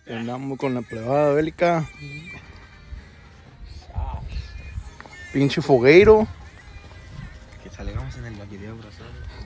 Andamos con la plebada bélica. Pinche fogueiro. Que salgamos en el video, brazos.